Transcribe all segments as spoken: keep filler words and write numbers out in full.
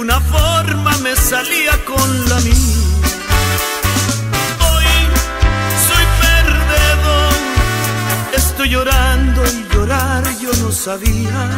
ninguna forma me salía con la mía. Hoy soy perdedor, estoy llorando y llorar yo no sabía.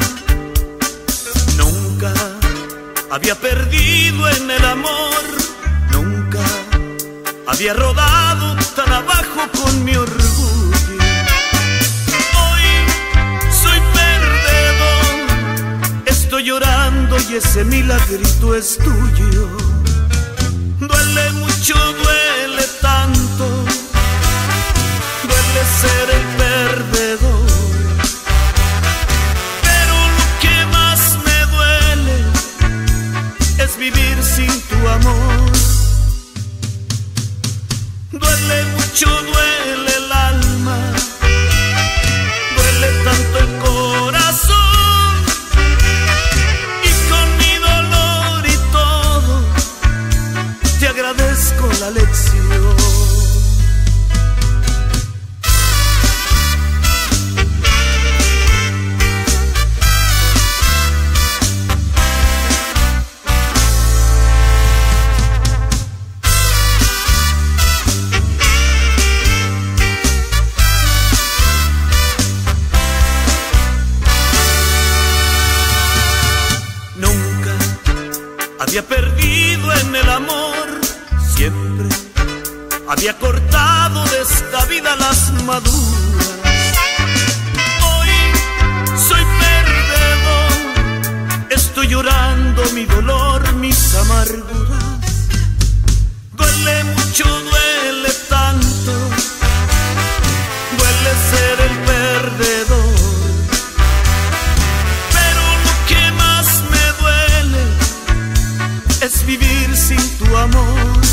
Nunca había perdido en el amor, nunca había rodado tan abajo con mi orgullo. Hoy soy perdedor, estoy llorando y ese milagrito es tuyo. Duele mucho, duele tanto, duele ser el perdedor. Pero lo que más me duele es vivir sin tu amor. Duele mucho, duele el alma, duele tanto el corazón. Y con mi dolor y todo, te agradezco la lección. Había perdido en el amor, siempre había cortado de esta vida las maduras. Hoy soy perdedor, estoy llorando mi dolor, mis amarguras. Duele mucho, duele tanto, duele ser el perdedor. Es vivir sin tu amor.